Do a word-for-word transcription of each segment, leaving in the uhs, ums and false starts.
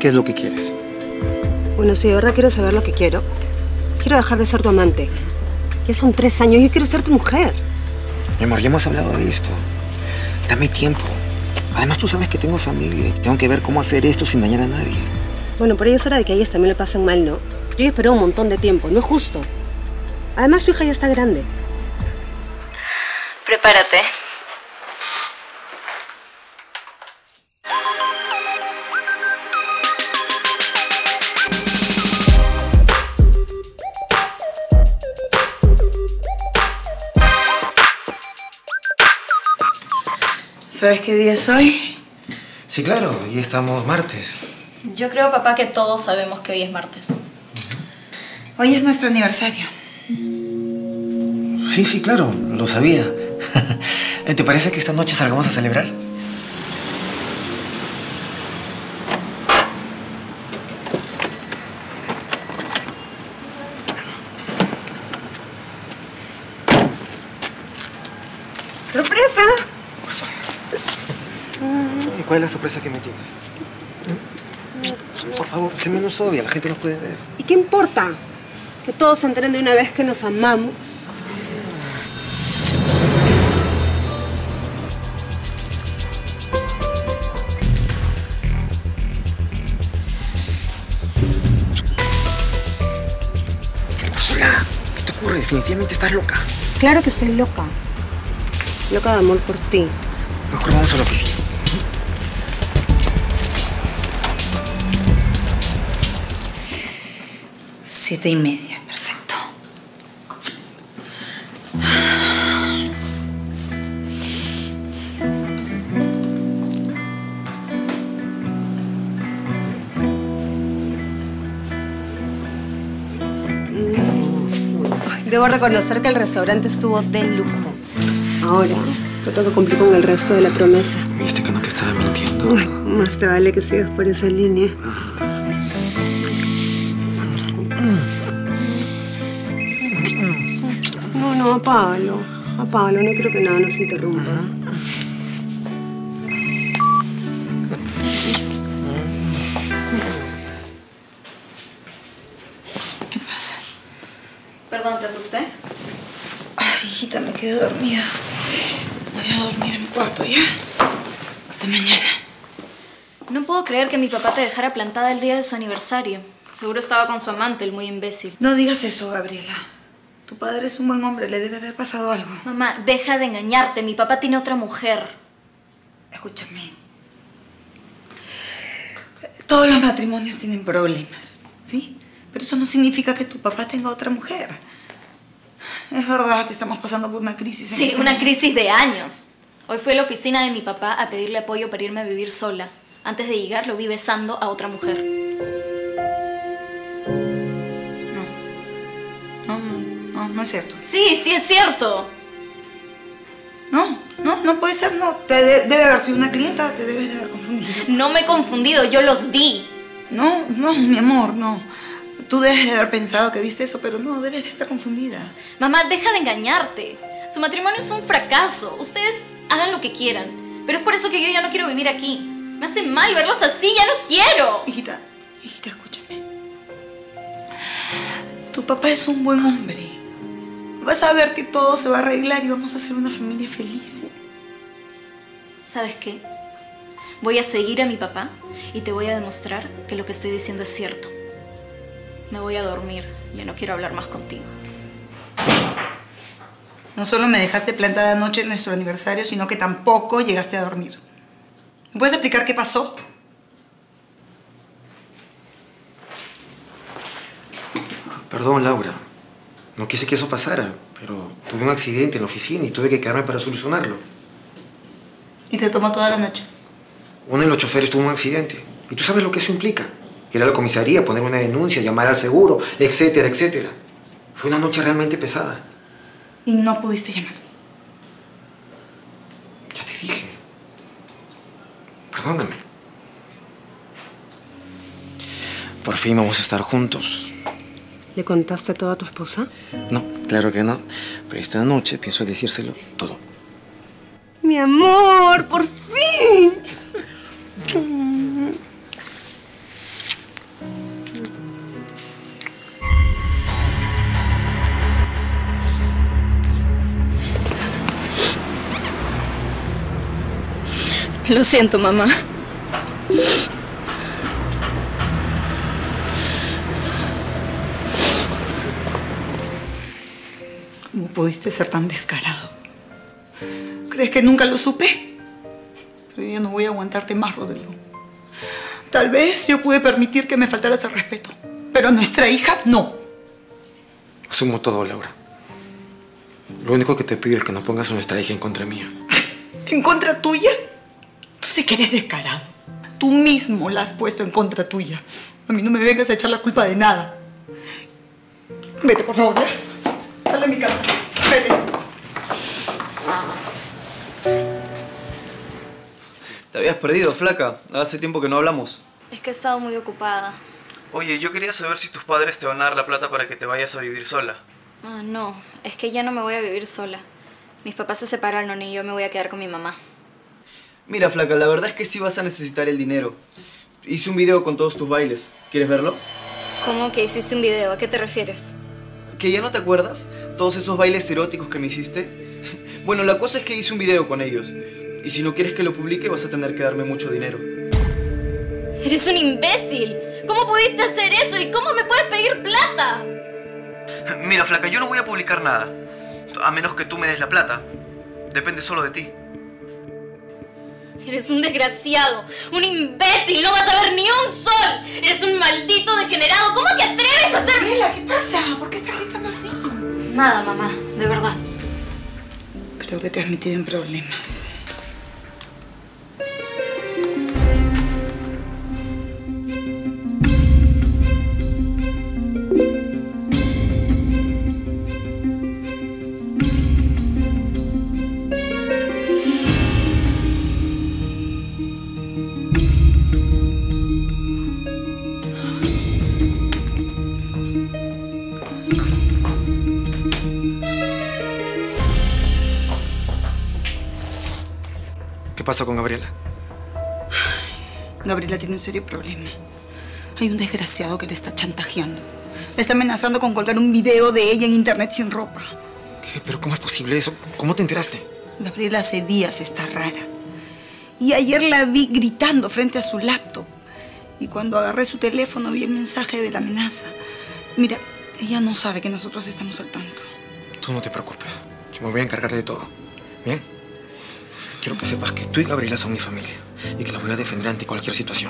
¿Qué es lo que quieres? Bueno, si de verdad quiero saber lo que quiero, quiero dejar de ser tu amante. Ya son tres años y yo quiero ser tu mujer. Mi amor, ya hemos hablado de esto. Dame tiempo. Además, tú sabes que tengo familia y tengo que ver cómo hacer esto sin dañar a nadie. Bueno, por ello es hora de que a ellas también le pasen mal, ¿no? Yo ya esperé un montón de tiempo, no es justo. Además, tu hija ya está grande. Prepárate. ¿Sabes qué día es hoy? Sí, claro. Hoy estamos martes. Yo creo, papá, que todos sabemos que hoy es martes. Hoy es nuestro aniversario. Sí, sí, claro. Lo sabía. ¿Te parece que esta noche salgamos a celebrar? ¡Sorpresa! ¿Y cuál es la sorpresa que me tienes? Por favor, sé menos obvia, la gente nos puede ver. ¿Y qué importa? Que todos se enteren de una vez que nos amamos. Úrsula, ¿qué te ocurre? Definitivamente estás loca. Claro que estoy loca. Loca de amor por ti. Mejor vamos a la oficina. Siete y media, perfecto. Debo reconocer que el restaurante estuvo de lujo. Ahora, yo tengo que cumplir con el resto de la promesa. Viste que no te estaba mintiendo. Ay, más te vale que sigas por esa línea. No, no, apágalo. Apágalo, no creo que nada nos interrumpa. ¿Qué pasa? Perdón, ¿te asusté? Ay, hijita, me quedé dormida. Voy a dormir en mi cuarto, ¿ya? Hasta mañana. No puedo creer que mi papá te dejara plantada el día de su aniversario. Seguro estaba con su amante, el muy imbécil. No digas eso, Gabriela. Tu padre es un buen hombre, le debe haber pasado algo. Mamá, deja de engañarte. Mi papá tiene otra mujer. Escúchame. Todos los matrimonios tienen problemas, ¿sí? Pero eso no significa que tu papá tenga otra mujer. Es verdad que estamos pasando por una crisis. En Sí, este una momento. crisis de años. Hoy fui a la oficina de mi papá a pedirle apoyo para irme a vivir sola. Antes de llegar lo vi besando a otra mujer. No, no, no es cierto. Sí, sí es cierto. No, no, no puede ser, no. Te de- debe haber sido una clienta, te debes de haber confundido. No me he confundido, yo los vi. No, no, mi amor, no. Tú debes de haber pensado que viste eso, pero no, debes de estar confundida. Mamá, deja de engañarte. Su matrimonio es un fracaso. Ustedes hagan lo que quieran. Pero es por eso que yo ya no quiero vivir aquí. Me hace mal verlos así, ya no quiero. Hijita, hijita, escúchame. Tu papá es un buen hombre. Vas a ver que todo se va a arreglar y vamos a ser una familia feliz. ¿Sabes qué? Voy a seguir a mi papá y te voy a demostrar que lo que estoy diciendo es cierto. Me voy a dormir. Ya no quiero hablar más contigo. No solo me dejaste plantada anoche en nuestro aniversario, sino que tampoco llegaste a dormir. ¿Me puedes explicar qué pasó? Perdón, Laura. No quise que eso pasara, pero tuve un accidente en la oficina y tuve que quedarme para solucionarlo. Y te tomó toda la noche. Uno de los choferes tuvo un accidente. Y tú sabes lo que eso implica. Ir a la comisaría, poner una denuncia, llamar al seguro, etcétera, etcétera. Fue una noche realmente pesada. Y no pudiste llamar. Ya te dije. Perdóname. Por fin vamos a estar juntos. ¿Le contaste todo a tu esposa? No, claro que no. Pero esta noche pienso decírselo todo. ¡Mi amor! ¡Por fin! Lo siento, mamá. ¿Cómo pudiste ser tan descarado? ¿Crees que nunca lo supe? Pero yo no voy a aguantarte más, Rodrigo. Tal vez yo pude permitir que me faltara ese respeto, pero nuestra hija no. Asumo todo, Laura. Lo único que te pido es que no pongas a nuestra hija en contra mía. ¿En contra tuya? Tú sí que eres descarado. Tú mismo la has puesto en contra tuya. A mí no me vengas a echar la culpa de nada. Vete, por favor, ¿ya? Sal de mi casa. Vete. Te habías perdido, flaca. Hace tiempo que no hablamos. Es que he estado muy ocupada. Oye, yo quería saber si tus padres te van a dar la plata para que te vayas a vivir sola. Ah, no. Es que ya no me voy a vivir sola. Mis papás se separaron y yo me voy a quedar con mi mamá. Mira, flaca, la verdad es que sí vas a necesitar el dinero. Hice un video con todos tus bailes. ¿Quieres verlo? ¿Cómo que hiciste un video? ¿A qué te refieres? ¿Que ya no te acuerdas? Todos esos bailes eróticos que me hiciste. Bueno, la cosa es que hice un video con ellos. Y si no quieres que lo publique, vas a tener que darme mucho dinero. ¡Eres un imbécil! ¿Cómo pudiste hacer eso? ¿Y cómo me puedes pedir plata? Mira, flaca, yo no voy a publicar nada. A menos que tú me des la plata. Depende solo de ti. Eres un desgraciado, un imbécil, no vas a ver ni un sol. Eres un maldito degenerado. ¿Cómo te atreves a hacer...? Gabriela, ¿qué pasa? ¿Por qué estás gritando así? Nada, mamá, de verdad. Creo que te has metido en problemas. ¿Qué pasa con Gabriela? Gabriela tiene un serio problema. Hay un desgraciado que le está chantajeando. Le está amenazando con colgar un video de ella en internet sin ropa. ¿Qué? ¿Pero cómo es posible eso? ¿Cómo te enteraste? Gabriela hace días está rara. Y ayer la vi gritando frente a su laptop. Y cuando agarré su teléfono vi el mensaje de la amenaza. Mira, ella no sabe que nosotros estamos al tanto. Tú no te preocupes. Yo me voy a encargar de todo. ¿Bien? Quiero que sepas que tú y Gabriela son mi familia y que la voy a defender ante cualquier situación.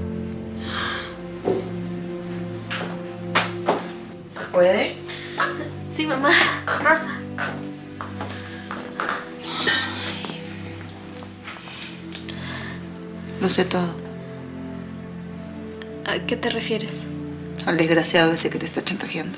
¿Se puede? Sí, mamá. Más. Lo sé todo. ¿A qué te refieres? Al desgraciado ese que te está chantajeando.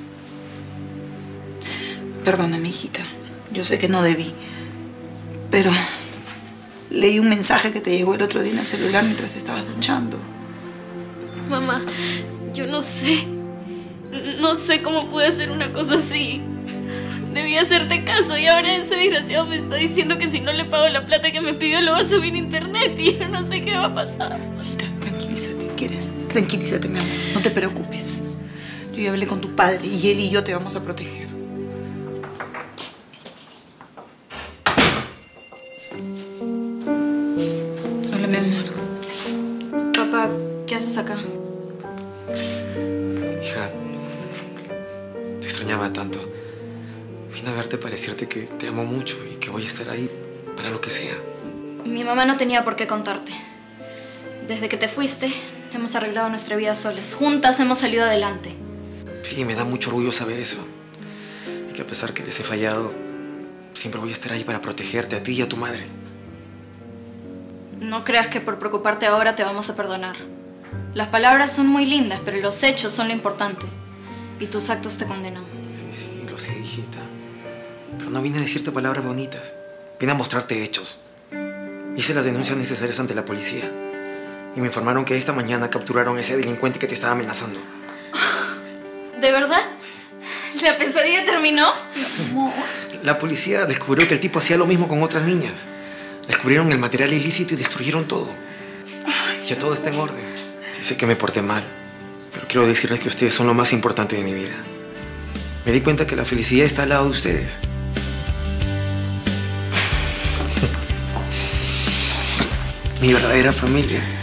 Perdóname, hijita. Yo sé que no debí. Pero leí un mensaje que te llegó el otro día en el celular mientras estabas duchando. Mamá, yo no sé. No sé cómo pude hacer una cosa así. Debí hacerte caso y ahora ese desgraciado me está diciendo que si no le pago la plata que me pidió lo va a subir a internet y yo no sé qué va a pasar. Oscar, tranquilízate, ¿quieres? Tranquilízate, mi amor. No te preocupes. Yo ya hablé con tu padre y él y yo te vamos a proteger. Hola, mi amor. Papá, ¿qué haces acá? Hija, te extrañaba tanto. Vine a verte para decirte que te amo mucho y que voy a estar ahí para lo que sea. Mi mamá no tenía por qué contarte. Desde que te fuiste, hemos arreglado nuestra vida solas. Juntas hemos salido adelante. Sí, me da mucho orgullo saber eso. Y que a pesar que les he fallado, siempre voy a estar ahí para protegerte a ti y a tu madre. No creas que por preocuparte ahora te vamos a perdonar. Las palabras son muy lindas, pero los hechos son lo importante. Y tus actos te condenan. Sí, sí, lo sé, hijita. Pero no vine a decirte palabras bonitas. Vine a mostrarte hechos. Hice las denuncias necesarias ante la policía. Y me informaron que esta mañana capturaron a ese delincuente que te estaba amenazando. ¿De verdad? ¿La pesadilla terminó? La policía descubrió que el tipo hacía lo mismo con otras niñas. Descubrieron el material ilícito y destruyeron todo. Ya todo está en orden. Sí, sé que me porté mal, pero quiero decirles que ustedes son lo más importante de mi vida. Me di cuenta que la felicidad está al lado de ustedes. mi verdadera familia.